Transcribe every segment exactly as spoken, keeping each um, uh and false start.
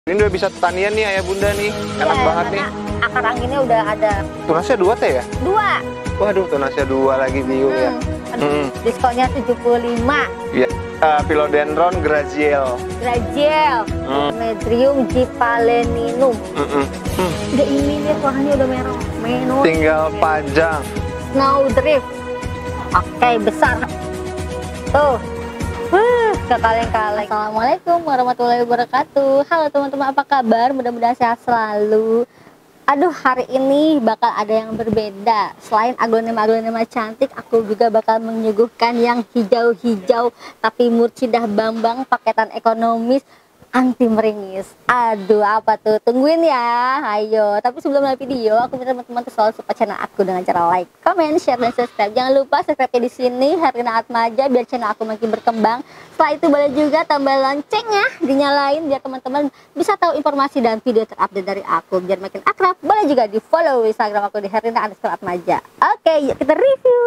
Ini udah bisa tanian nih ayah bunda nih, enak ya, banget nih. Akar anginnya udah ada. Tunasnya dua teh ya? Dua. Waduh, tunasnya dua lagi biu hmm. ya. Hmm. Diskonnya tujuh puluh lima. Ya. Uh, Philodendron graziel. Graziel. Hmm. Medrium gipalenninum. Mm -mm. Hmm. Udah ini nih warnanya udah merah. Menor. Tinggal pajang. Snowdrift. Oke, besar. Tuh. Huh, kekaleng-kaleng. Assalamualaikum warahmatullahi wabarakatuh. Halo teman-teman, apa kabar? Mudah-mudahan sehat selalu. Aduh, hari ini bakal ada yang berbeda. Selain aglonema-aglonema cantik, aku juga bakal menyuguhkan yang hijau-hijau tapi murcidah bambang paketan ekonomis anti meringis. Aduh, apa tuh? Tungguin ya. Ayo. Tapi sebelum mulai video, aku minta teman-teman tuh selalu support channel aku dengan cara like, comment, share, dan subscribe. Jangan lupa subscribe di sini Herlina Atmaja biar channel aku makin berkembang. Setelah itu boleh juga tambah loncengnya dinyalain biar teman-teman bisa tahu informasi dan video terupdate dari aku biar makin akrab. Boleh juga di follow Instagram aku di Herlina underscore Atmaja. Oke, yuk kita review.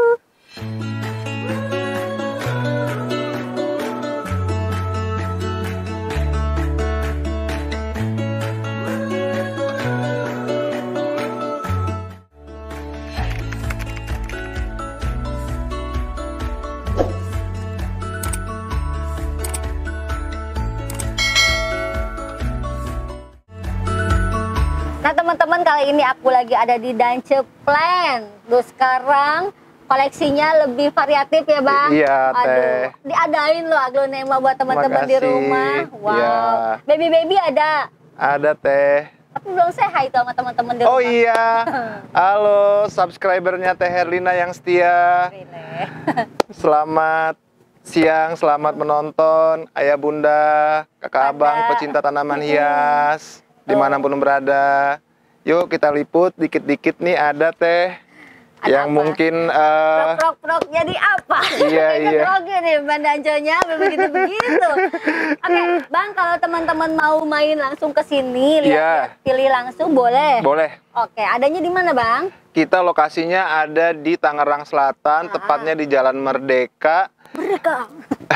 Nah teman-teman, kali ini aku lagi ada di Dance Plant. Tuh sekarang koleksinya lebih variatif ya bang. Iya teh. Aduh, diadain loh aglonema buat teman-teman di rumah. Wow. Ya. Baby-baby ada. Ada teh. Tapi belum say hi tuh sama teman-teman di rumah. Oh iya. Halo subscribernya Teh Herlina yang setia. Selamat siang, selamat menonton ayah bunda, kakak ada. Abang, pecinta tanaman hias. Dimanapun berada, yuk kita liput dikit-dikit nih ada teh ada yang apa? Mungkin uh, prok prok jadi apa? Iya iya. Oke nih bandanconya begitu begitu. Oke bang, kalau teman-teman mau main langsung ke sini lihat yeah. pilih langsung boleh. Boleh. Oke, adanya di mana bang? Kita lokasinya ada di Tangerang Selatan, ah. tepatnya di Jalan Merdeka. Merdeka.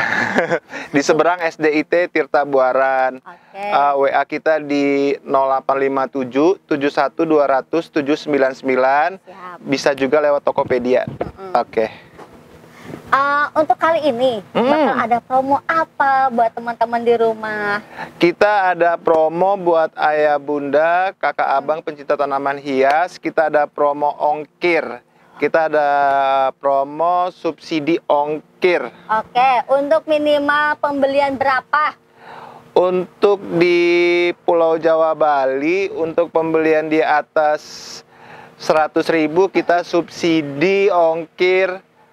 Di seberang S D I T Tirta Buaran. Okay. uh, W A kita di nol delapan lima tujuh tujuh satu dua nol nol tujuh sembilan sembilan. Siap. Bisa juga lewat Tokopedia. Mm -hmm. Oke. Okay. Uh, untuk kali ini mm. bakal ada promo apa buat teman-teman di rumah? Kita ada promo buat ayah bunda, kakak mm. abang pencinta tanaman hias. Kita ada promo ongkir. Kita ada promo subsidi ongkir. Oke, untuk minimal pembelian berapa? Untuk di Pulau Jawa Bali, untuk pembelian di atas seratus ribu kita subsidi ongkir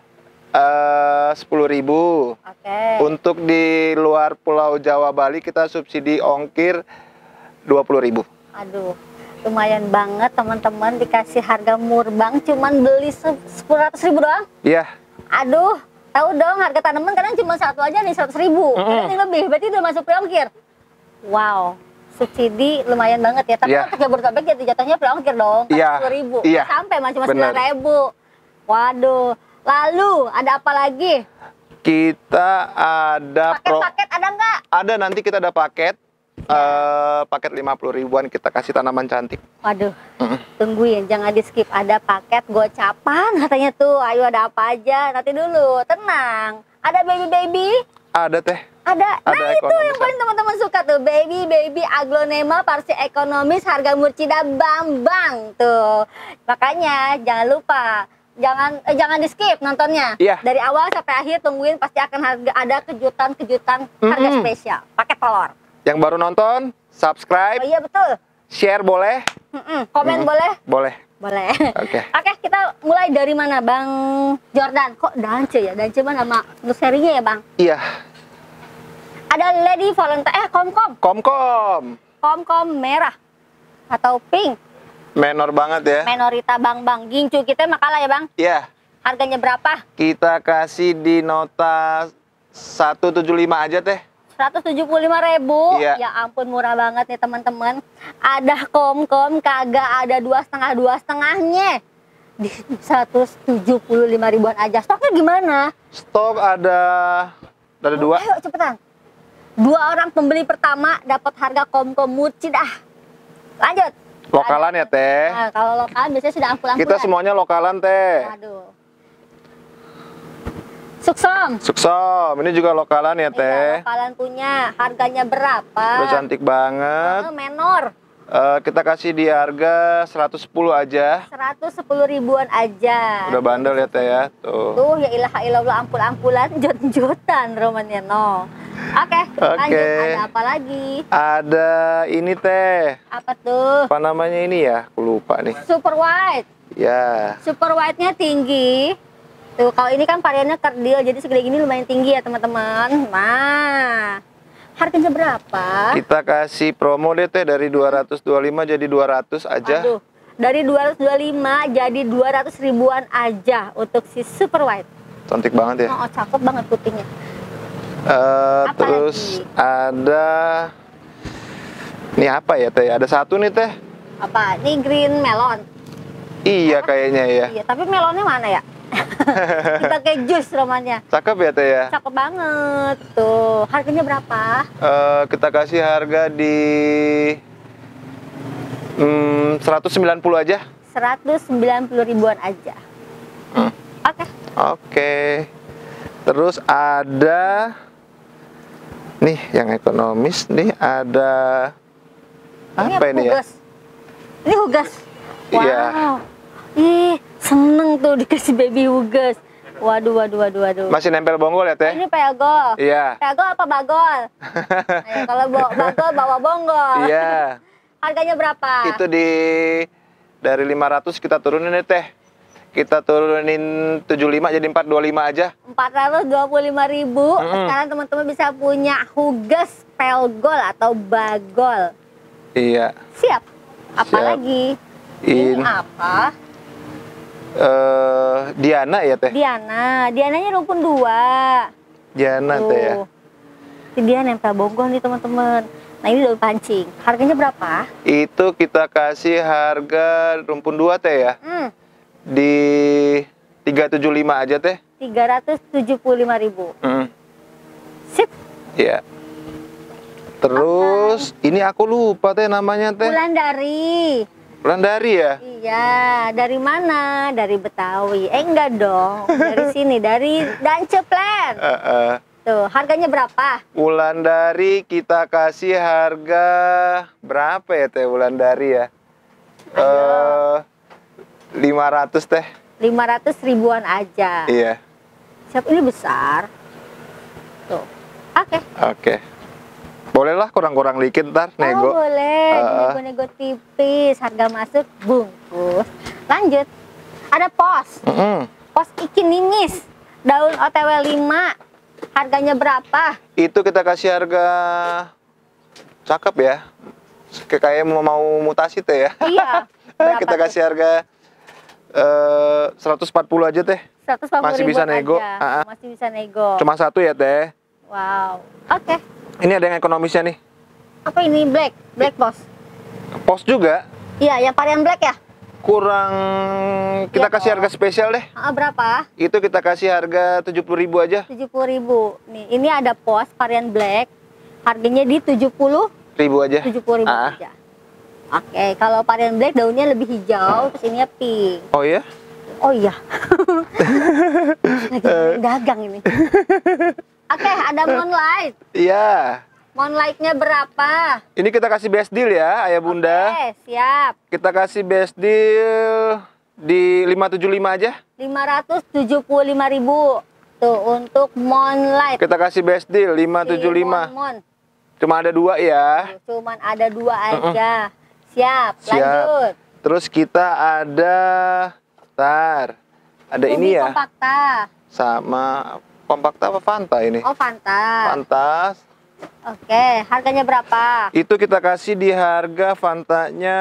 uh, sepuluh ribu. Oke. Untuk di luar Pulau Jawa Bali kita subsidi ongkir dua puluh ribu. Aduh. Lumayan banget teman-teman, dikasih harga murbang cuman beli sepuluh ratus ribu doang. Iya. Aduh, tahu dong harga tanaman kadang cuma satu aja nih seratus ribu. Mm -hmm. Kadang lebih, berarti udah masuk pre-ongkir. Wow, subsidi lumayan banget ya. Tapi yeah. untuk Jabodetabek jadi jatuhnya pre-ongkir dong, yeah. sepuluh ribu. Yeah. Sampai mah cuma sembilan ribu. Waduh. Lalu ada apa lagi? Kita ada paket-paket ada nggak? Ada, nanti kita ada paket. Uh, paket lima puluh ribuan kita kasih tanaman cantik. Waduh, mm. tungguin, jangan di skip. Ada paket gocapan katanya tuh. Ayo ada apa aja, nanti dulu, tenang. Ada baby-baby? Ada teh. Ada, ada nah itu yang paling teman-teman suka tuh. Baby-baby aglonema parsi ekonomis harga murcida bambang tuh. Makanya jangan lupa, jangan eh, jangan di skip nontonnya. Iya. Dari awal sampai akhir tungguin, pasti akan harga, ada kejutan-kejutan mm-hmm. harga spesial. Paket telur. Yang baru nonton, subscribe. Oh iya betul. Share boleh. Mm-mm. Komen mm-mm. boleh. Boleh. Boleh. Oke. Okay. Oke, kita mulai dari mana, Bang Jordan? Kok Dance ya? Dance mana nama serinya ya, Bang? Iya. Ada Lady Valentine, eh Komkom. Komkom. Komkom merah atau pink. Menor banget ya. Menorita Bang Bang. Gincu kita makalah ya, Bang? Iya. Harganya berapa? Kita kasih di nota seratus tujuh puluh lima aja teh. seratus tujuh puluh lima ribu. Iya. Ya ampun, murah banget nih teman-teman. Ada Komkom kagak ada dua setengah dua setengahnya di seratus tujuh puluh lima ribuan aja. Stoknya gimana? Stok ada ada dua. Ayo cepetan. Dua orang pembeli pertama dapat harga kom-kom muci dah. Lanjut. Lokalan ya teh. Nah, kalau lokalan biasanya sudah ampul-ampulan. Kita semuanya lokalan teh. Waduh. Suksom. Suksom, ini juga lokalan ya teh. Iya, lokalan punya. Harganya berapa? Udah cantik banget. Oh, menor. Uh, kita kasih di harga seratus sepuluh aja. seratus sepuluh ribuan aja. Udah bandel ya teh ya. Tuh. Tuh ya ilaha illallah, ampul-ampulan, jot-jotan romannya no. Oke, Oke. lanjut. Ada apa lagi? Ada ini teh. Apa tuh? Apa namanya ini ya? Aku lupa nih. Super white. Ya. Super white-nya tinggi. Tuh, kalau ini kan variannya kerdil, jadi segede gini lumayan tinggi ya teman-teman. Nah, harganya berapa? Kita kasih promo deh teh dari dua ratus dua puluh lima jadi dua ratus aja. Aduh, dari dua ratus dua puluh lima jadi dua ratus ribuan aja untuk si super white. Cantik banget ya. Oh, cakep banget putihnya. Uh, Apa terus lagi? ada ini apa ya teh? Ada satu nih teh. Apa? Ini green melon. Iya kayaknya ya. Iya, tapi melonnya mana ya? Kita kayak jus romannya. Cakep ya teh ya. Cakep banget. Tuh, harganya berapa? Uh, kita kasih harga di hmm, seratus sembilan puluh aja. seratus sembilan puluh ribuan aja. Hmm. Oke. Oke. Terus ada nih yang ekonomis nih ada apa ini ya? Hugas. Ini hugas. Wow. Iya. Ih, seneng tuh dikasih baby hugas. Waduh, waduh, waduh, waduh. Masih nempel bonggol ya teh? Ini pegol. Iya. Pegol apa bagol? Ayo, kalau bawa bagol bawa bonggol. Iya. Harganya berapa? Itu di dari lima ratus kita turunin nih teh. Kita turunin tujuh puluh lima jadi empat ratus dua puluh lima aja. empat ratus dua puluh lima ribu. Mm-mm. Sekarang teman-teman bisa punya hugas pelgol atau bagol. Iya. Siap. Apa Siap. lagi? In, Ini apa? eh Diana ya teh? Diana. Diananya rumpun dua. Diana teh ya. Tuh. Ini dia nempel bonggol nih teman-teman. Nah ini daun pancing. Harganya berapa? Itu kita kasih harga rumpun dua teh ya. Hmm, Di tiga ratus tujuh puluh lima aja teh. tiga ratus tujuh puluh lima ribu. Hmm. Sip. Iya. Terus ini aku lupa teh namanya teh. Wulandari. Wulandari ya? Iya, dari mana? Dari Betawi. Eh enggak dong, dari sini, dari Danceplen. Eh, eh. Tuh, harganya berapa? Wulandari kita kasih harga berapa ya teh Wulandari ya? Eh lima ratus teh. lima ratus ribuan aja. Iya. Siap, ini besar. Tuh. Oke. Oke. Bolehlah kurang-kurang dikit ntar nego. Oh, boleh. Uh, Nego-nego tipis, harga masuk bungkus. Lanjut. Ada pos. mm-mm. Pos ikinimis. Daun O T W lima. Harganya berapa? Itu kita kasih harga cakep ya. Kayak kayak mau mau mutasi teh ya. Iya. Berapa Kita tuh? kasih harga eh seratus empat puluh aja teh. seratus lima puluh masih ribuan bisa nego. aja. Ah, ah. Masih bisa nego. Cuma satu ya teh. Wow. Oke. Ini ada yang ekonomisnya nih. Apa ini black? Black boss. Pos juga Iya, yang varian black ya? kurang kita Iya, kasih Pos. harga spesial deh. Ah, berapa? Itu kita kasih harga tujuh puluh ribu aja. tujuh puluh ribu. Nih, ini ada pos varian black. Harganya di tujuh puluh Ribu aja. tujuh puluh ribu Ah. aja. Oke, kalau varian black daunnya lebih hijau, terus ininya pink. Oh iya? Oh iya. Lagi dagang ini. Oke, ada Moonlight. Iya. Moonlight-nya berapa? Ini kita kasih best deal ya, ayah bunda. Oke, siap. Kita kasih best deal di lima ratus tujuh puluh lima aja. lima ratus tujuh puluh lima ribu. Tuh, untuk Moonlight. Kita kasih best deal lima ratus tujuh puluh lima. Si Mon Mon. Cuma ada dua ya. Cuman ada dua aja. Siap, Siap. lanjut. Terus kita ada tar. Ada Ruby ini ya. Kompakta. Sama Kompakta apa Fanta ini? Oh, Fanta. Fanta. Oke, harganya berapa? Itu kita kasih di harga Fantanya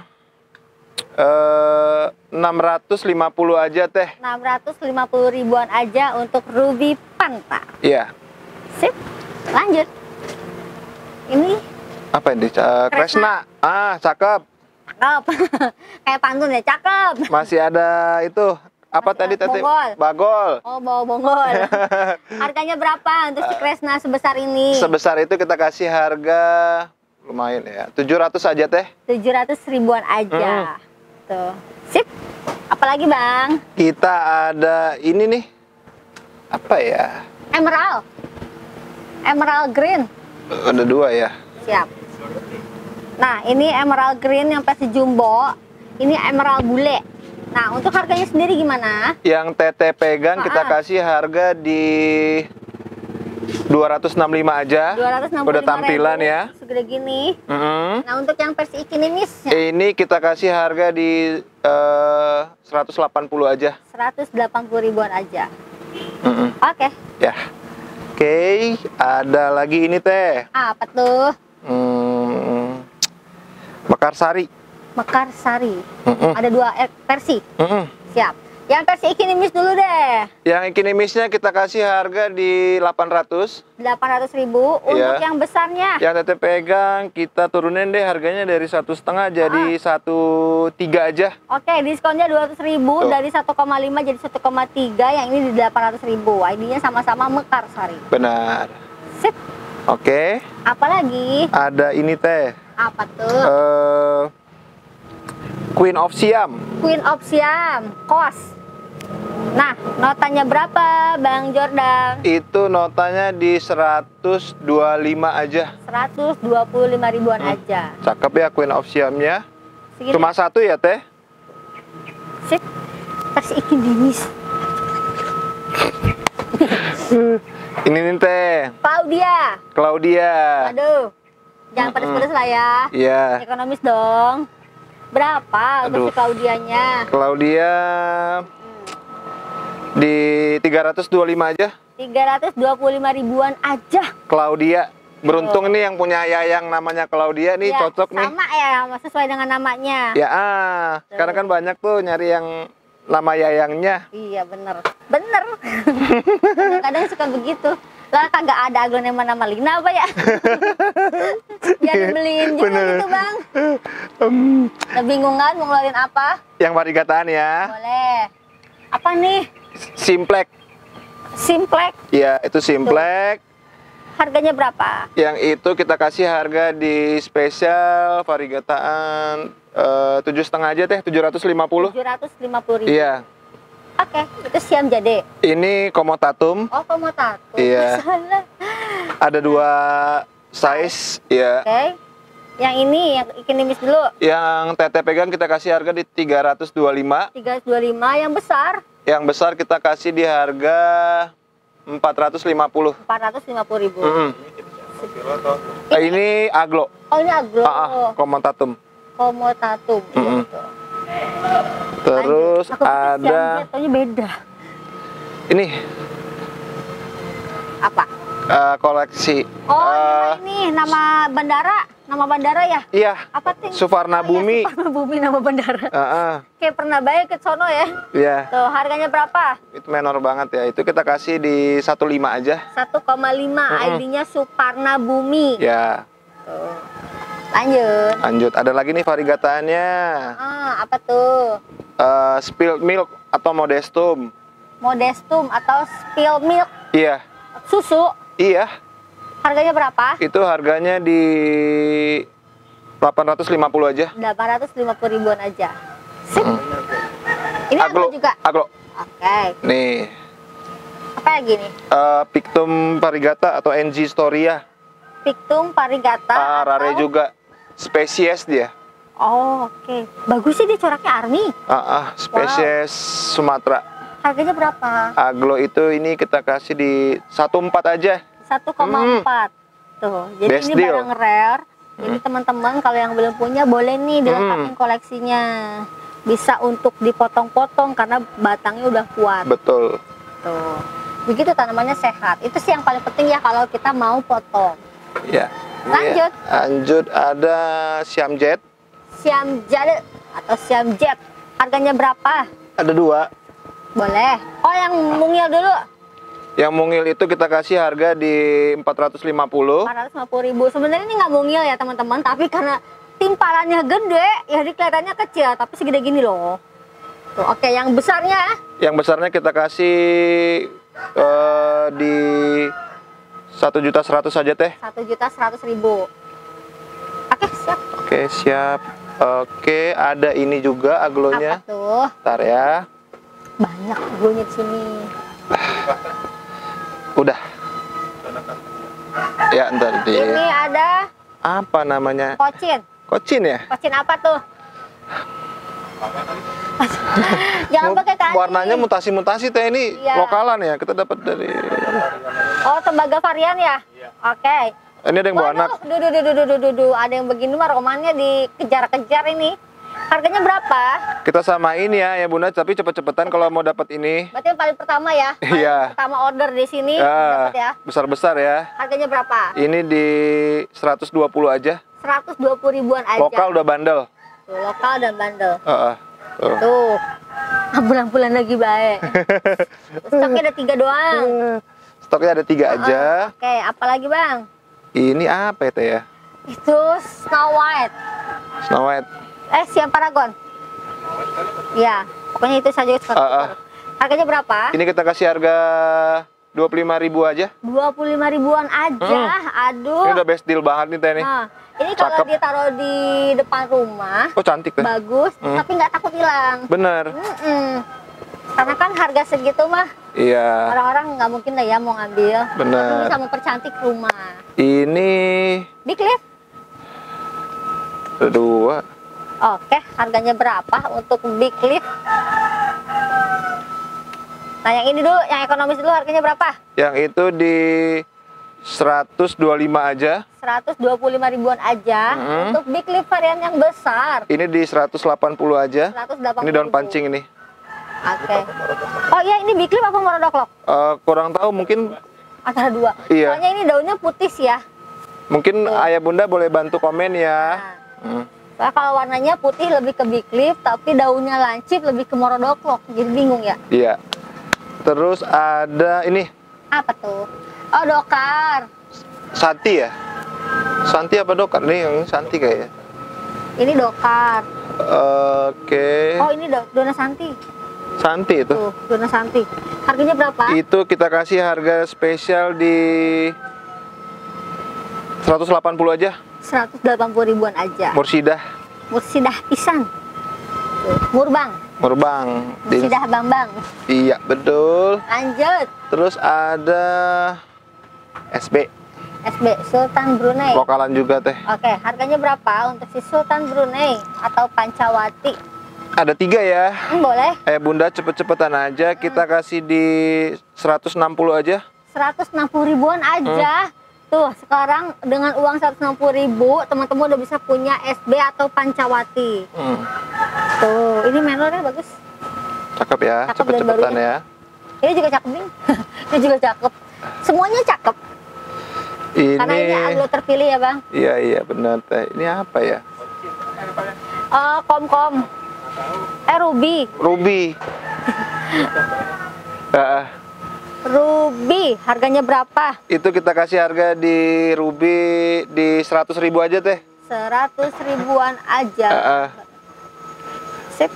eh enam ratus lima puluh aja teh. enam ratus lima puluh ribuan aja untuk Ruby Fanta. Iya. Sip, lanjut. Ini Apa ini? Eh, Kresna. Ah, cakep. cakep. Kayak pantun ya, cakep. Masih ada itu Apa Masih tadi ada Tete? Bogol. Bagol. Oh, bawa bonggol. Harganya berapa untuk si Kresna sebesar ini? Sebesar itu kita kasih harga lumayan ya, tujuh ratus aja Teh. tujuh ratus ribuan aja. Tuh. Sip. Apalagi, Bang? Kita ada ini nih. Apa ya? Emerald. Emerald green. Ada dua ya. Siap. Nah, ini emerald green yang versi jumbo. Ini emerald bule. Nah, untuk harganya sendiri gimana? Yang Tete pegang kita Ah. kasih harga di dua ratus enam puluh lima aja. dua ratus enam puluh lima Udah tampilan ribu, ya. Segede gini. Mm-mm. Nah, untuk yang versi ikinimisnya Ini kita kasih harga di eh, seratus delapan puluh aja. seratus delapan puluh ribuan aja. Mm-mm. Oke. Ya. Oke, ada lagi ini Teh. Apa tuh? Hmm, Mekarsari. Mekarsari. Mm-mm. Ada dua eh, versi. Mm-mm. Siap. Yang versi ikinimis dulu deh. Yang ikinimisnya kita kasih harga di delapan ratus. delapan ratus ribu. Untuk Iya. yang besarnya Yang Tete pegang kita turunin deh harganya dari satu setengah jadi satu tiga aja. oke, diskonnya dua ratus ribu Tuh. dari satu koma lima jadi satu koma tiga, yang ini di delapan ratus ribu. I D-nya sama-sama Mekarsari. Benar. Sip. Oke. Apalagi? Ada ini Teh. Apa tuh? Eh, Queen of Siam. Queen of Siam, kos. Nah, notanya berapa, Bang Jordan? Itu notanya di seratus dua puluh lima aja. seratus dua puluh lima ribuan Hmm. aja. Cakep ya Queen of Siamnya. Segini. Cuma satu ya Teh. Sip. Versi ikinimis. Ini nih Teh. Claudia. Claudia. Aduh. Jangan Mm-mm. pedes-pedes lah ya. Iya. Ekonomis dong. Berapa untuk Aduh. si Claudianya? Claudia di tiga ratus dua puluh lima aja. tiga ratus dua puluh lima ribuan aja. Claudia. Beruntung nih yang punya yayang namanya Claudia nih, Ya, cocok nih. sama ya, sesuai dengan namanya. Ya ah, karena kan banyak tuh nyari yang nama yayangnya. Iya, bener. Bener. Kadang-kadang suka begitu. Lah kagak ada aglonema nama Lina apa ya? Biar dibeliin juga Bener. gitu, Bang. Hmm, Udah bingung kan mau ngeluarin apa? yang varigataan ya. Boleh. Apa nih? Simplek. Simplek. Ya, itu Simplek. Harganya berapa? Yang itu kita kasih harga di spesial varigataan eh, tujuh setengah aja Teh, tujuh ratus lima puluh. tujuh ratus lima puluh ribu. Iya. Oke, itu Siam Jade. Ini komotatum. Oh, kamu tato. Iya. Salah. Ada dua size ya. Oke. Yang ini yang ikinimis dulu. Yang Tete pegang kita kasih harga di tiga ratus dua puluh lima. tiga ratus dua puluh lima, yang besar Yang besar kita kasih di harga empat ratus lima puluh. empat ratus lima puluh ribu. Mm-mm. Eh, ini aglo. Oh, ini aglo. Ah, ah, komotatum. Komotatum. Iya, Mm-mm. betul. Terus Lanjut. Aku pikir Siam ada Jade beda. ini Apa? eh, koleksi. Oh, Eh, ini nama bandara, nama bandara ya? Iya, Apa ting? Suvarna Bumi. Oh, iya, Suvarna Bumi nama bandara. Ah, ah, Kayak pernah bayar ke sono ya. iya, Tuh, harganya berapa? itu menor banget ya. Itu kita kasih di satu koma lima aja. satu koma lima, Mm-mm. I D-nya Suparna Bumi. Ya, Tuh. Lanjut. lanjut. Ada lagi nih varigataannya. Ah, apa tuh? Eh, spilled milk atau modestum. Modestum atau spill milk Iya, susu. iya. Harganya berapa? Itu harganya di delapan ratus lima puluh aja. delapan ratus lima puluh ribuan aja. Sip. Ini Aglo aglo juga. Aglo. Oke. Nih, Apa lagi nih? eh, Pictum variegata atau N G Storia. Pictum variegata. Ah, rare atau- juga. Spesies dia. Oh, oke. Bagus sih dia coraknya army. Ah, ah, spesies Sumatera. Harganya berapa? Aglo itu ini kita kasih di satu koma empat aja. satu koma empat. Tuh. Jadi Best ini deal. barang rare. Jadi teman-teman kalau yang belum punya boleh nih dilengkapin Hmm. koleksinya. Bisa untuk dipotong-potong karena batangnya udah kuat. Betul. Tuh. Begitu tanamannya sehat. Itu sih yang paling penting ya kalau kita mau potong. Ya. Lanjut. Ini lanjut ada Siam Jet. Siam Jade atau Siam Jet. Harganya berapa? Ada dua. Boleh. Oh, yang mungil dulu. Yang mungil itu kita kasih harga di empat ratus lima puluh. empat ratus lima puluh ribu. Sebenarnya ini nggak mungil ya teman-teman, tapi karena timpalannya gede, ya jadi kelihatannya kecil, tapi segede gini loh. Tuh, oke, yang besarnya Yang besarnya kita kasih uh, di satu juta seratus saja teh. Satu juta seratus ribu. Oke, siap. Oke, siap. Oke, ada ini juga aglonya. Apa tuh? Ntar ya. Banyak aglonya di sini. Udah. Ya, ntar di. Ini ada Apa namanya? kocin. Kocin ya? Kocin apa tuh? Jangan pakai kaki. Warnanya mutasi-mutasi teh, ini Iya. lokalan ya. Kita dapat dari. Oh, tembaga varian ya? Oke. Ini ada yang bawa anak. Duh, duh, duh, duh, duh, duh, duh, duh. Ada yang begini mah romannya dikejar-kejar ini. Harganya berapa? Kita samain ya, ya Bunda, tapi cepet-cepetan kalau mau dapat ini. Berarti yang paling pertama ya? Paling Iya. pertama order di sini Ya, dapat ya? besar-besar ya. Harganya berapa? Ini di seratus dua puluh aja. seratus dua puluh ribuan aja. Lokal udah bandel. Tuh, lokal dan bandel. Heeh. Tuh. Tuh. Bulan-bulan lagi baik. Stoknya ada tiga doang. Stoknya ada tiga aja. Oke, apa lagi bang? Ini apa ya teh ya? Itu Snow White. Snow White. Eh, Siam Paragon. Ya, pokoknya itu saja. Ah, ah. Harganya berapa? Ini kita kasih harga dua puluh lima ribu aja. dua puluh lima ribuan aja. Aduh. Ini udah best deal banget nih teh nih. Nah, ini kalau Cakep. ditaruh di depan rumah, Oh, cantik teh. bagus, Hmm. tapi nggak takut hilang. Bener. Mm-mm. Karena kan harga segitu mah Iya. orang-orang nggak mungkin lah ya mau ngambil. Bener. Tapi bisa mempercantik rumah. Ini Big Leaf. ada dua. Oke, harganya berapa untuk Big Leaf? Nah, yang ini dulu, yang ekonomis dulu harganya berapa? Yang itu di seratus dua puluh lima aja. seratus dua puluh lima ribuan aja. Mm-hmm. Untuk Big Leaf varian yang besar. Ini di seratus delapan puluh aja. seratus delapan puluh Ini daun ribu. pancing ini. Oke. Oh iya, ini Big Leaf apa Morodoclock? Eh, kurang tahu, mungkin Antara dua. Iya. Soalnya ini daunnya putih sih ya. mungkin ayah bunda boleh bantu komen ya. Nah, Hmm. soalnya kalau warnanya putih lebih ke Big Leaf, tapi daunnya lancip lebih ke Morodoclock. Jadi bingung ya. Iya. Terus ada ini Apa tuh? Oh, dokar. Santi ya. Santi apa dokar? Nih yang Santi kayaknya. Ini dokar. Oke. Oh, ini do- Dona Santi. Santi itu. Tuh, Dona Santi. Harganya berapa? Itu kita kasih harga spesial di seratus delapan puluh aja. seratus delapan puluh ribuan aja. Mursidah, Mursidah pisan. Tuh, Murbang. Murbang. Di- Mursidah Bambang. Iya, betul. Lanjut. Terus ada S B, S B Sultan Brunei. lokalan juga teh. Oke, harganya berapa untuk si Sultan Brunei atau Pancawati? Ada tiga ya. Hmm, boleh. Eh bunda cepet-cepetan aja, kita kasih di seratus enam puluh aja. seratus enam puluh ribuan aja. Tuh, sekarang dengan uang seratus enam puluh ribu, teman-teman udah bisa punya S B atau Pancawati. Hmm. Tuh, ini menornya bagus. Cakep ya, Cakep dan cepet-cepetan barunya. ya. Ini juga cakep nih. Ini juga cakep. Semuanya cakep. Karena ini Ini, aglo terpilih ya, Bang. iya iya benar teh. Ini apa ya? Eh, kom-kom. Eh, Ruby. Ruby. Ah, Ruby, harganya berapa? itu kita kasih harga di Ruby di seratus ribu aja teh. Seratus ribuan aja. Ah, ah. Sip.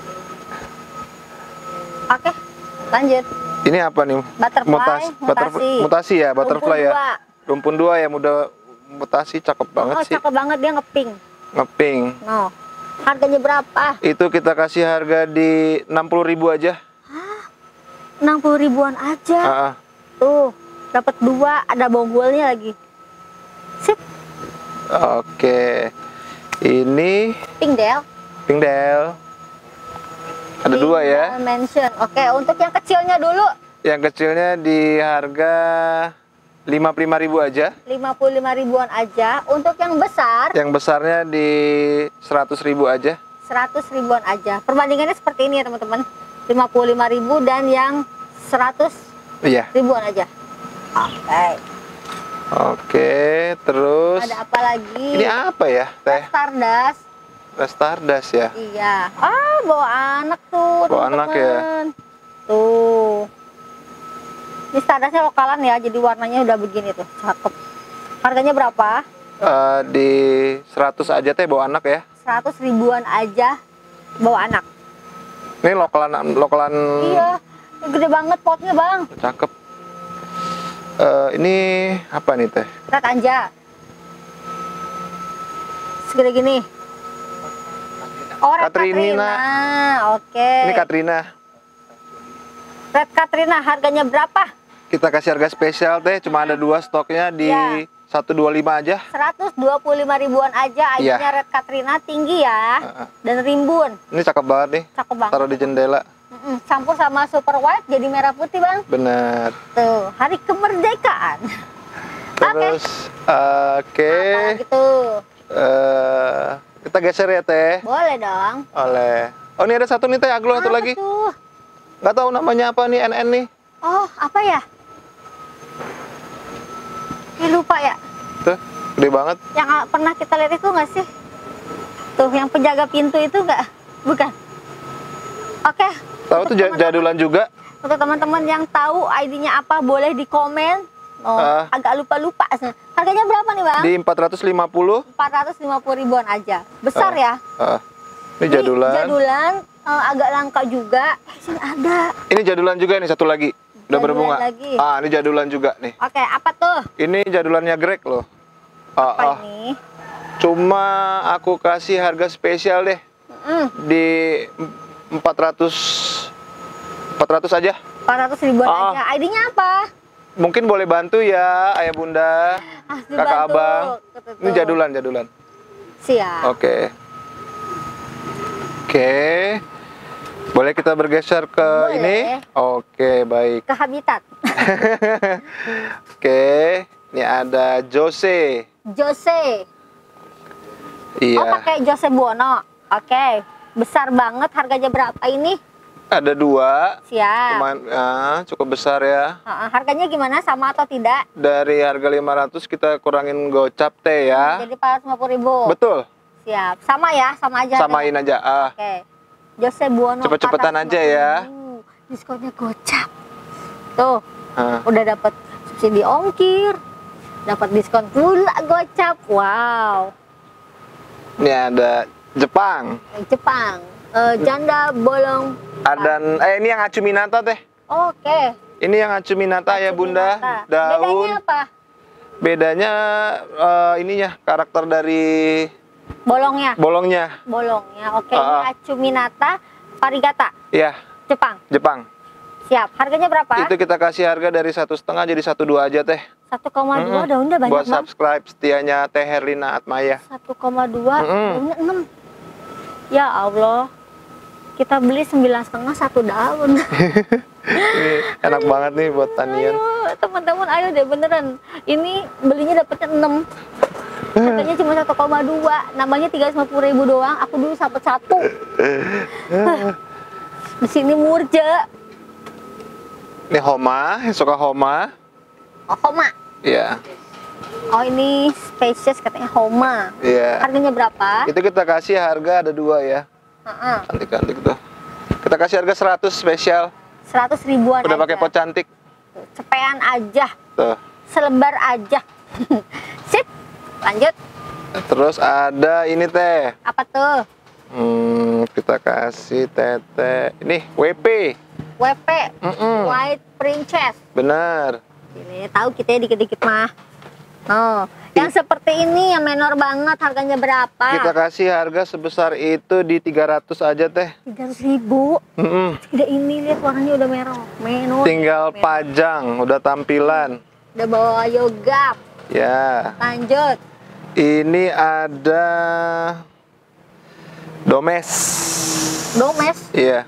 Oke, lanjut. Ini apa nih? Butterfly, Mutas- butterf- mutasi. mutasi ya, butterfly Rumpun ya. dua. Rumpun dua ya, mudah mutasi, cakep banget Oh, sih. cakep banget, dia ngeping. Ngeping. No. Harganya berapa? Itu kita kasih harga di enam puluh ribu aja. enam puluh ribuan aja. Ah, ah. Tuh, dapat dua, ada bonggolnya lagi. Sip, Oke. Ini pink Del. Pinkdale. Ada Pink dua ya. Del Mansion. Oke, untuk yang kecilnya dulu Yang kecilnya di harga lima puluh lima ribu aja. lima puluh lima ribuan aja. Untuk yang besar Yang besarnya di seratus ribu aja. seratus ribuan aja. Perbandingannya seperti ini ya, teman-teman. lima puluh lima ribu dan yang seratus Iya. ribuan aja. Oke. Oke, terus Ada apa lagi? ini apa ya? Teh Stardust. Stardust ya. Iya. Ah, bawa anak tuh. Bawa anak ya? teman-teman. Tuh. Ini Stardustnya lokalan ya, jadi warnanya udah begini tuh, cakep. Harganya berapa? Eh, di seratus aja teh bawa anak ya. seratus ribuan aja bawa anak. Ini lokalan lokalan Iya. Gede banget potnya, Bang. Cakep. Eh, ini apa nih teh? Red anja. Segede gini. Oh, Red Katrina. Katrina. Oke. Ini Katrina. Red Katrina harganya berapa? Kita kasih harga spesial teh, cuma ada dua stoknya di Ya. seratus dua puluh lima aja. seratus dua puluh lima ribuan aja. Iya. I D-nya Red Katrina tinggi ya. Uh-uh. Dan rimbun. Ini cakep banget nih. Cakep banget. Taruh di jendela. Mm-mm, campur sama super white jadi merah putih, Bang. Bener. Tuh, hari kemerdekaan. Terus, oke. Apalagi tuh? Eh, kita geser ya teh. Boleh dong. Oleh. Oh ini ada satu nih teh, aglo satu Apa lagi. tuh? Nggak tahu namanya apa nih, N N nih. Oh, apa ya? Ih, lupa ya. Tuh, gede banget. Yang ah, pernah kita lihat itu nggak sih? Tuh, yang penjaga pintu itu nggak? Bukan. Oke. Tahu untuk tuh ja- teman-teman- jadulan juga. Untuk teman-teman yang tahu I D-nya apa, boleh di komen. Oh, Ah. agak lupa-lupa. Harganya berapa nih, Bang? Di empat ratus lima puluh. empat ratus lima puluh ribuan aja. Besar Ah. ya? Ah, ini jadulan. Ini jadulan, eh, agak langka juga. Eh, sini ada. Ini jadulan juga nih satu lagi. Udah Jadulan berbunga. lagi. Ah, ini jadulan juga nih. Oke, apa tuh? Ini jadulannya Greg loh. Ah, Apa ah. ini? Cuma aku kasih harga spesial deh Mm, di empat ratus empat ratus aja. empat ratus ribuan Ah. aja. I D-nya apa? Mungkin boleh bantu ya ayah bunda, Ah, kakak dibantu. abang. Tuh, Ini tuh. jadulan jadulan. Siap. Oke. Oke. Boleh kita bergeser ke Boleh. ini? Oke, baik. Ke habitat. Oke. Ini ada Jose. Jose. Iya. Oh, pakai Jose Buono. Oke. Besar banget. Harganya berapa ini? Ada dua. Siap. Lumayan, ah, cukup besar ya. Ah, ah, harganya gimana? Sama atau tidak? Dari harga lima ratus kita kurangin gocap teh ya. Jadi empat ratus lima puluh ribu. Betul. Siap. Sama ya? Sama aja. Samain aja. Ah. Oke. Jose Buono. Cepet-cepetan empat ratus lima puluh aja ya. ribu. Diskonnya gocap. Tuh. Ah. Udah dapat subsidi ongkir. Dapat diskon pula gocap. Wow. Ini ada Jepang. Jepang. Eh, janda bolong. Ada eh ini yang Acuminata teh. Oke. Ini yang Acuminata ya bunda. Acuminata. Daun. Bedanya apa? Bedanya eh, ininya karakter dari Bolongnya. bolongnya. Bolongnya. Oke. Ah, Ini ah. Acuminata variegata. Iya, Jepang. Jepang. Siap. Harganya berapa? Itu kita kasih harga dari satu setengah jadi satu dua aja teh. satu koma dua Mm-mm. daunnya banyak Buat banget. subscribe setianya Teh Herlina Atmaya. satu koma dua Mm-mm. daunnya enam. Ya Allah. Kita beli sembilan setengah satu daun. Ini enak banget nih buat tanian. Ayo, teman-teman, ayo deh beneran. Ini belinya dapetnya enam. Harganya cuma satu koma dua. Namanya tiga ratus lima puluh ribu doang. Aku dulu dapat satu. Di sini murja. Ini Homa, yang suka Homa. Oh, Homa. Iya. Oh, ini spesies katanya Homa. Iya. Harganya berapa? Itu kita kasih harga ada dua ya. Heeh. Cantik-cantik tuh. Kita kasih harga seratus spesial. seratus ribuan Udah aja. pakai pot cantik. Cepean aja. Tuh. Selebar aja. Sip. Lanjut. Terus ada ini teh. Apa tuh? Hmm, kita kasih tete. Ini W P. W P. Mm-mm. White Princess. Bener. Ini tahu kita ya dikit-dikit mah. Oh, yang seperti ini yang menor banget harganya berapa? Kita kasih harga sebesar itu di tiga ratus aja teh. tiga ratus ribu. Mm-mm. Tidak, ini lihat warnanya udah merah. Menor. Tinggal Menor. pajang, udah tampilan. Udah bawa yoga. Ya. Lanjut. Ini ada Domes. Domes. Iya.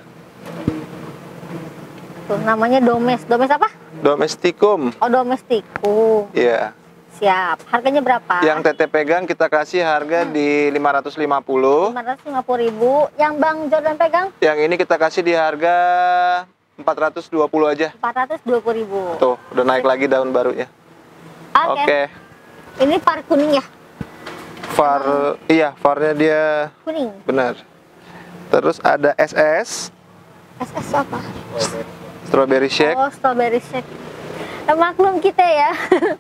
Tuh namanya Domes. Domes apa? Domestikum. Oh, domestikum. Iya. Siap. Harganya berapa? Yang Tete pegang kita kasih harga di lima ratus lima puluh. lima ratus lima puluh ribu. Yang Bang Jordan pegang Yang ini kita kasih di harga empat ratus dua puluh aja. empat ratus dua puluh ribu. Tuh, udah naik lagi daun barunya. Oke. Oke. Ini par kuning ya? Var, iya, varnya dia Kuning. benar. Terus ada S S, S S apa? strawberry shake. Oh, strawberry shake. Nah, maklum kita ya.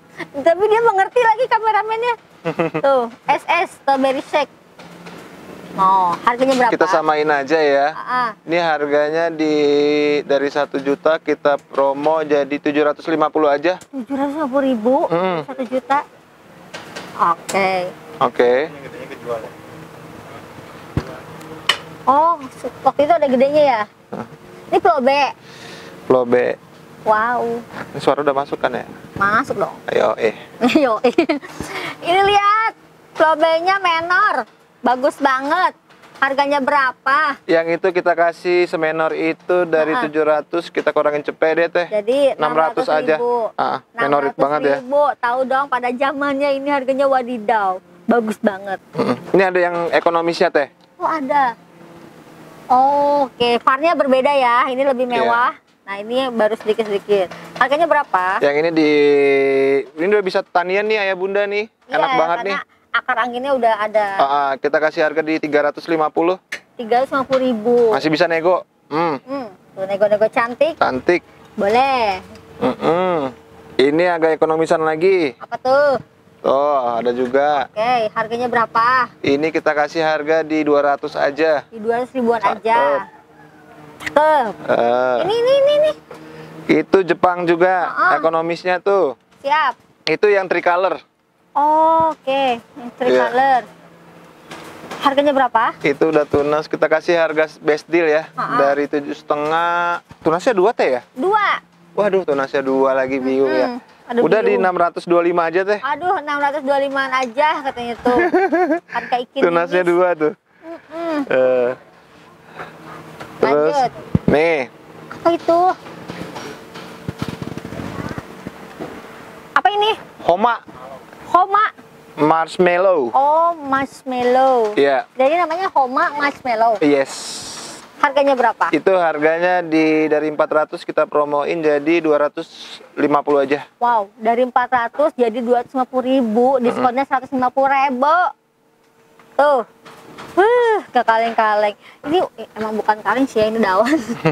Tapi dia mengerti lagi kameramennya. Tuh, S S strawberry shake. Oh, harganya berapa? Kita samain aja ya. Ah, Ini harganya di dari satu juta kita promo jadi tujuh ratus lima puluh aja. tujuh ratus lima puluh ribu, Hmm. satu juta. Oke. Oke. Oh, waktu itu ada gedenya ya? Hah? Ini Pro B. Flow B. Wow, Ini suara udah masuk kan ya? masuk dong. Ayo eh. Yo, ini lihat, Pro B-nya menor, bagus banget. Harganya berapa? Yang itu kita kasih semenor itu dari Ah. tujuh ratus kita kurangin cepet deh teh. Jadi enam ratus aja. ribu. Ah, menorit banget ya. ribu. Tahu dong, pada zamannya ini harganya wadidaw, bagus banget. Mm-mm. Ini ada yang ekonomisnya teh. Oh ada. Oh, oke, VAR-nya berbeda ya. Ini lebih Iya. mewah. Nah ini baru sedikit-sedikit. Harganya berapa? Yang ini di ini udah bisa tanian nih ayah bunda nih. Iya, Enak banget karena nih. akar anginnya udah ada. Ah, ah, kita kasih harga di tiga ratus lima puluh. tiga ratus lima puluh ribu. Masih bisa nego. Hmm, Hmm, tuh nego-nego cantik. cantik. Boleh. Mm-mm. Ini agak ekonomisan lagi. Apa tuh? Oh, ada juga. Oke, harganya berapa? Ini kita kasih harga di dua ratus aja. Di dua ratus ribuan Cakep. aja. Cakep. Eh, Ini, ini, ini, ini. itu Jepang juga Ah, ah. ekonomisnya tuh. Siap. Itu yang tricolor. Oh, oke. Yang tricolor. Harganya berapa? Itu udah tunas kita kasih harga best deal ya. Ah, ah. Dari tujuh setengah. Tunasnya dua teh ya? Dua. Waduh, tunasnya dua lagi bingung ya. Mm-mm. Aduh, Udah di bingung. enam ratus dua puluh lima aja teh. Aduh, enam ratus dua puluh lima aja katanya tuh. Harga ikan Tunasnya ini. dua tuh. Mm-mm. Eh, terus Lanjut. nih Apa itu? Apa ini? Homa Homa. marshmallow. Oh, marshmallow. Iya, Jadi namanya Homa marshmallow. yes. Harganya berapa? Itu harganya di dari empat ratus kita promoin jadi dua ratus lima puluh aja. Wow, dari empat ratus jadi dua ratus lima puluh ribu, diskonnya seratus lima puluh ribu. Tuh. Huh, ke kaleng-kaleng. Ini eh, emang bukan kaleng sih ya, ini daun.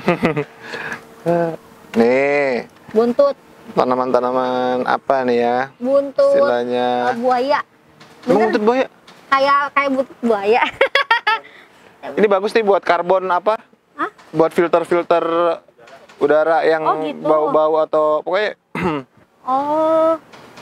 Nih, Buntut. tanaman-tanaman apa nih ya? Buntut Istilahnya. eh, buaya. Emang Bener? buntut buaya? Kayak kayak buntut buaya. Ini bagus nih buat karbon apa? Hah? Buat filter-filter udara yang Oh, gitu. bau-bau atau pokoknya Oh.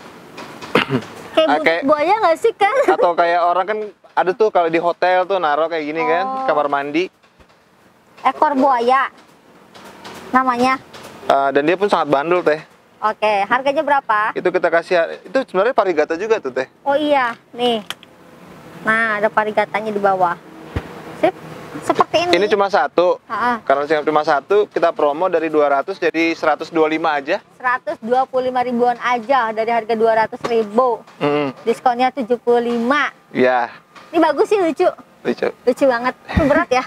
Kayak Ah, buntut kayak- buaya nggak sih kan? atau kayak orang kan ada tuh kalau di hotel tuh naruh kayak gini kan, Oh. kamar mandi. Ekor buaya. Namanya. Eh, dan dia pun sangat bandul teh. Oke, harganya berapa? Itu kita kasih itu sebenarnya varigata juga tuh teh. Oh iya, nih. Nah, ada varigatanya di bawah. Sip. Seperti ini. Ini cuma satu. Ha-ha. Karena cuma satu, kita promo dari dua ratus jadi seratus dua puluh lima aja. seratus dua puluh lima ribuan aja dari harga dua ratus ribu. Hmm, Diskonnya tujuh puluh lima. ya, Ini bagus sih, lucu. lucu. Lucu banget. Itu berat ya?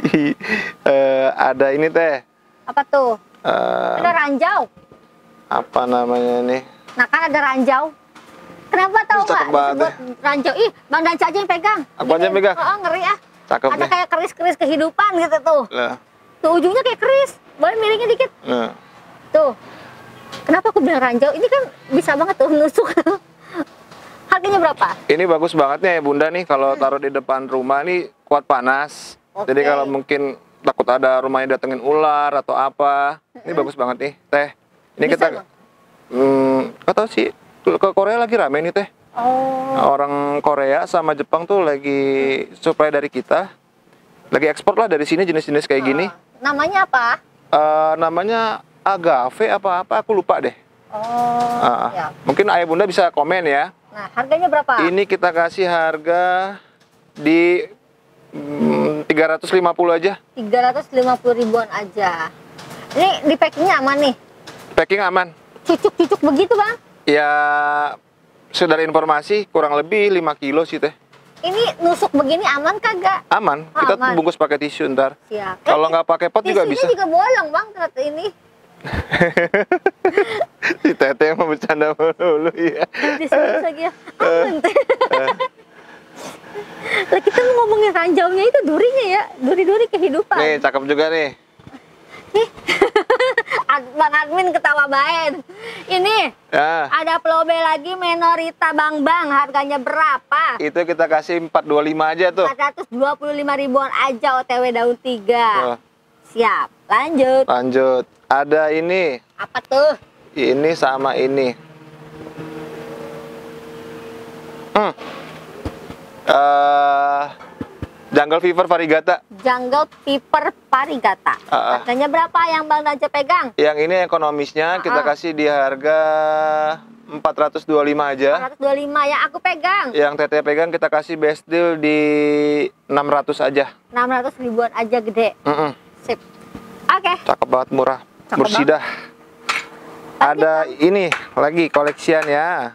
Eh, ada ini teh. Apa tuh? Eh, Ada ranjau. apa namanya nih? Nah, kan ada ranjau. Kenapa tahu Ih, nggak cakep banget disebut ranjau? Ih, Bang Danca aja yang pegang. Aku aja yang pegang? Oh, ngeri ah. Cakep Ada nih. kayak keris-keris kehidupan gitu tuh. Lah, Tuh ujungnya kayak keris. Boleh miringnya dikit. nah. Tuh. Kenapa aku bilang ranjau? Ini kan bisa banget tuh nusuk. Harganya berapa? Ini bagus banget nih ya Bunda nih kalau taruh di depan rumah nih kuat panas. Oke. Jadi kalau mungkin takut ada rumahnya datengin ular atau apa, ini bagus banget nih teh. Ini Bisa kita, loh. hmm, kau tahu sih ke Korea lagi rame nih teh. Oh. Orang Korea sama Jepang tuh lagi supply dari kita, lagi ekspor lah dari sini jenis-jenis kayak gini. Namanya apa? Eh, namanya agave apa-apa, aku lupa deh. Oh, Ah, ya. mungkin ayah bunda bisa komen ya. Nah, harganya berapa? Ini kita kasih harga di mm, tiga ratus lima puluh aja. tiga ratus lima puluh ribuan aja. Ini di packingnya aman nih. Packing aman. Cucuk-cucuk begitu, Bang. Ya, saudara informasi kurang lebih lima kilo sih teh. Ini nusuk begini aman kagak? Aman. Oh, Kita aman. bungkus pakai tisu ntar. Siap. Kalau Eh, nggak pakai pot juga tisunya bisa. juga bolong, Bang, ternyata ini. Si Teteh mau bercanda dulu ya. Tisu lagi ya. Aman, Teh. Lah kita mau ngomongin ranjaunya itu durinya ya. Duri-duri kehidupan. Nih, cakep juga nih. Bang admin ketawa baik. Ini Ya. ada Plobe lagi Menorita Bang Bang, harganya berapa? Itu kita kasih empat dua lima aja tuh. empat ratus dua puluh lima ribuan aja O T W daun tiga. Tuh. Siap, lanjut. Lanjut. Ada ini. Apa tuh? Ini sama ini. Hmm. Eh, Jungle Fever Variegata. Jungle Pepper Variegata. Ah, ah. Harganya berapa yang Bang Raja pegang? Yang ini ekonomisnya kita Ah, ah. kasih di harga empat ratus dua puluh lima aja. empat ratus dua puluh lima yang aku pegang. Yang Teteh pegang kita kasih best deal di enam ratus aja. enam ratus ribuan aja gede. Mm-mm. Sip. Oke. Cakep banget, murah. Cakep Mursidah. Ada ini lagi koleksian ya.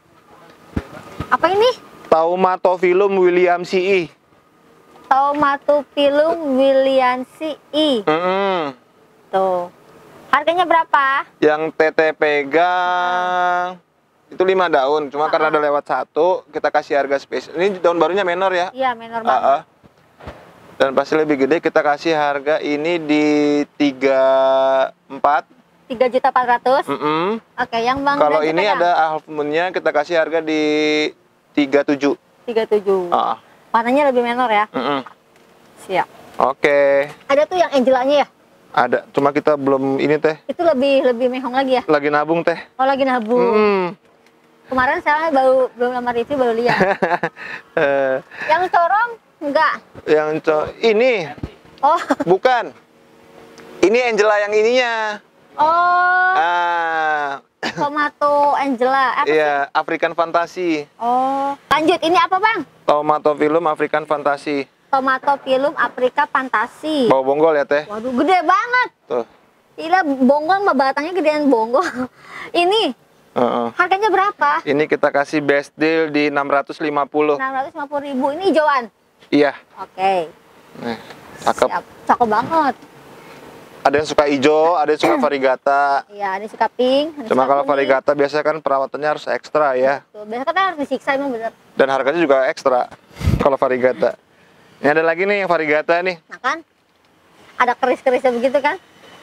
Apa ini? Taumatophyllum williamsii. Taumatophyllum williamsii. Mm-mm. Tuh. Harganya berapa? Yang Teteh pegang itu lima daun, cuma Ah, karena ah. ada lewat satu, kita kasih harga spesial. Ini daun barunya menor ya. Iya, menor Ah, banget. ah. Dan pasti lebih gede, kita kasih harga ini di tiga puluh empat. tiga juta empat ratus. Mm-mm. Oke, yang Bang Kalau Raja ini pegang? ada half moon-nya, kita kasih harga di tiga puluh tujuh. tiga puluh tujuh. Ah. Warnanya lebih menor ya. Mm-mm. Siap. Oke, Ada tuh yang Angelanya ya? ada. Cuma kita belum ini teh, Itu lebih lebih mehong lagi ya? lagi nabung teh. Oh, lagi nabung. Mm. Kemarin saya baru belum lama review baru lihat. Eh, Yang corong enggak. yang co ini Oh. bukan. Ini Angela yang ininya. Oh, Ah, tomato Angela. Apa sih? iya, African Fantasy. Oh. Lanjut, ini apa, Bang? Tomatophyllum African Fantasy. Tomatophyllum Afrika Fantasi. Bawa bonggol ya teh. Waduh, gede banget. Tuh. Gila, bonggol mah batangnya gedean bonggol. Ini Heeh. harganya berapa? Ini kita kasih best deal di enam ratus lima puluh. enam ratus lima puluh ribu. Ini hijauan. Iya. Oke. Nih, cakep. Siap. Cakep banget. Ada yang suka hijau, ada yang suka variegata. Iya, ini suka pink. ini Cuma suka kalau kuning. variegata biasanya kan perawatannya harus ekstra ya. Tuh, biasanya kan harus disiksa emang bener. Dan harganya juga ekstra kalau variegata. Ini ada lagi nih yang variegata nih. Nah kan, ada keris-kerisnya begitu kan?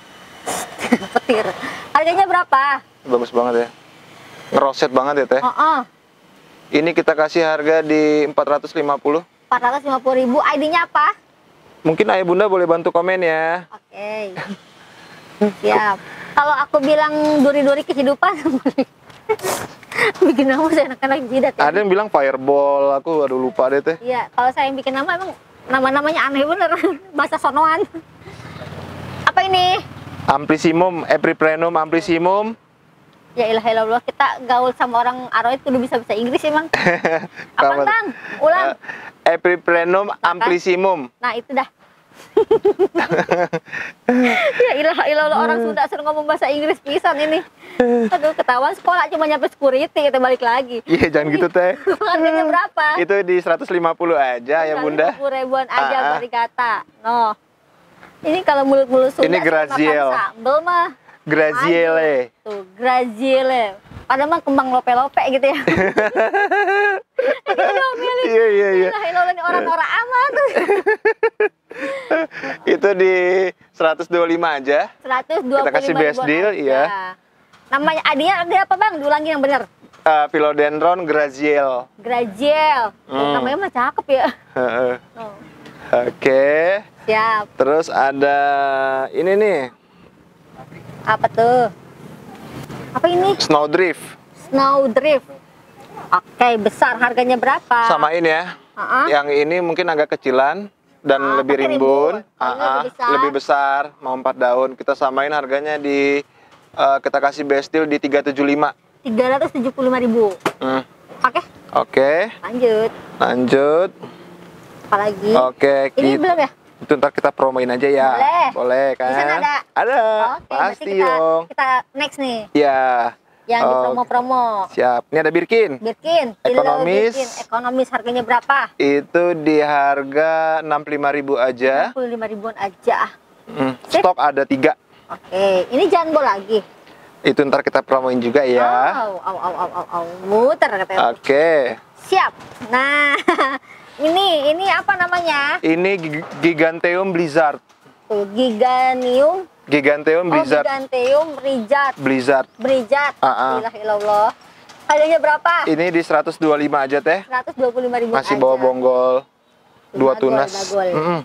Petir. Harganya berapa? Bagus banget ya. Ngeroset banget ya teh. Oh, oh. Ini kita kasih harga di empat ratus lima puluh. empat ratus lima puluh ribu. I D-nya apa? Mungkin ayah bunda boleh bantu komen ya. Oke. Siap. Kalau aku bilang duri-duri kehidupan, bikin nama saya anak-anak jidat ya. Ada yang bilang fireball, aku aduh lupa deh teh. Iya, kalau saya yang bikin nama emang nama-namanya aneh bener. Bahasa sonoan. Apa ini? Amplissimum, Epiprenum amplissimum. Ya ilah ilah kita gaul sama orang Aroid kudu bisa-bisa Inggris emang. Apa Kapan? Bang? Ulang. Uh, Epiprenum amplissimum. Nah, itu dah. Ya ilah ilah orang Sunda suruh ngomong bahasa Inggris pisan ini. Aduh, ketahuan sekolah cuma nyampe security kita balik lagi. Iya, jangan gitu teh. Harganya berapa? Itu di seratus lima puluh aja ya bunda. lima puluh ribuan aja Ah, ah. Variegata. No. Ini kalau mulut-mulut Sunda Ini sih Graziel. makan sambel mah. Graziele. Tuh, Graziele. Padahal mah kembang lope-lope gitu ya. Gitu dong, milih. Iya iya iya. Nah, ini ini orang norak amat. Itu di seratus dua puluh lima aja. seratus dua puluh lima Kita kasih best ribuan deal, aja. iya. Namanya adinya ada apa Bang? Diulangi yang benar. Uh, Philodendron Graziel. Graziel. Tuh, Hmm. namanya mah cakep ya. Heeh. Oh, Oke. siap. Terus ada ini nih, Apa tuh? Apa ini? Snowdrift. Snowdrift. Oke, besar. Harganya berapa? Samain ya. Uh-uh. Yang ini mungkin agak kecilan dan Ah, lebih tapi rimbun. rimbun. Ini Ah, lebih ah, besar. lebih besar, mau empat daun. Kita samain harganya di eh, kita kasih best deal di tiga ratus tujuh puluh lima. tiga ratus tujuh puluh lima ribu. Hmm. Oke, Oke, lanjut. lanjut. Apalagi? Oke, Ini kita- belum ya? itu ntar kita promoin aja ya. Boleh. Boleh kan? Di sana ada? Ada. Oke, berarti Pasti kita, dong. kita next nih. Ya. Yang di Oh, promo-promo. Siap. Ini ada Birkin. Birkin. Kilo Ekonomis. Birkin. Ekonomis. Harganya berapa? Itu di harga enam puluh lima ribu aja. enam puluh lima ribuan aja. Hmm, Sip. Stok ada tiga. Oke, ini jumbo lagi. Itu ntar kita promoin juga ya. Au, au, au, au, au, au. Muter katanya. Oke. Siap. Nah, ini ini apa namanya? Ini Gig- Giganteum Blizzard. Tuh, Giganium Giganteum Oh, Blizzard. Giganteum Blizzard. Blizzard. Blizzard. Ah, ah. Ilahilallah. Harganya berapa? Ini di seratus dua puluh lima aja teh. seratus dua puluh lima ribu Masih aja. bawa bonggol. Dua Dagol, tunas. dagol. Mm-mm.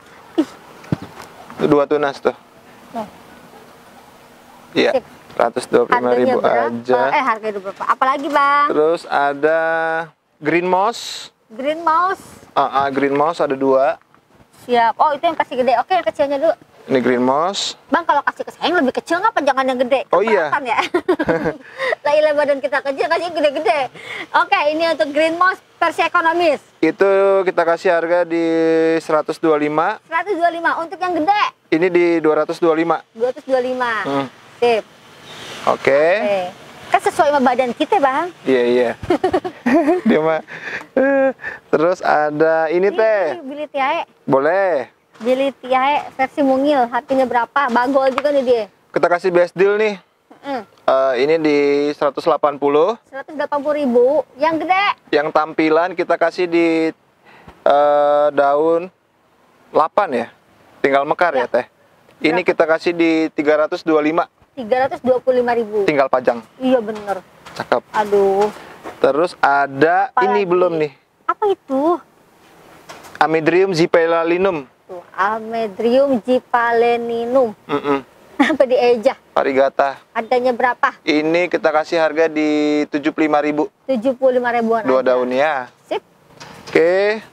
Itu dua tunas tuh. Nah, Iya. sip. seratus dua puluh lima Harganya ribu berapa? aja. Eh, harganya berapa? Apalagi, Bang? Terus ada Green Moss. Green Mouse. Ah, ah, Green Moss ada dua. Siap. Oh, itu yang kasih gede. Oke, yang kecilnya dulu. Ini Green Moss. Bang, kalau kasih ke saya yang lebih kecil ngapa jangan yang gede? Oh, iya. Keberatan ya. Lah ilah badan kita kecil kasih yang gede-gede. Oke, ini untuk Green Mouse versi ekonomis. Itu kita kasih harga di seratus dua puluh lima. seratus dua puluh lima. Untuk yang gede Ini di dua ratus dua puluh lima. dua ratus dua puluh lima. Hmm. Sip. Oke. Oke. Kan sesuai sama badan kita, Bang. Iya, iya. Dia mah. Eh, Terus ada ini teh. Ini Billy Tiae. Boleh. Billy Tiae versi mungil. Harganya berapa? Bagol juga nih dia. Kita kasih best deal nih. Mm. Eh, ini di seratus delapan puluh. seratus delapan puluh ribu. Yang gede Yang tampilan kita kasih di eh, daun delapan ya. Tinggal mekar ya, Ya. teh. Ini Berapa? kita kasih di tiga ratus dua puluh lima. tiga ratus dua puluh lima ribu. Tinggal pajang. Iya bener. Cakep. Aduh. Terus ada Apa ini lagi? belum nih. Apa itu? Amydrium zipellalinum. Tuh, Amedrium Gipaleninum. Mm-mm. Apa dieja? Varigata. Harganya berapa? Ini kita kasih harga di tujuh puluh lima ribu. tujuh puluh lima ribuan Dua aja. daun ya. Sip. Oke.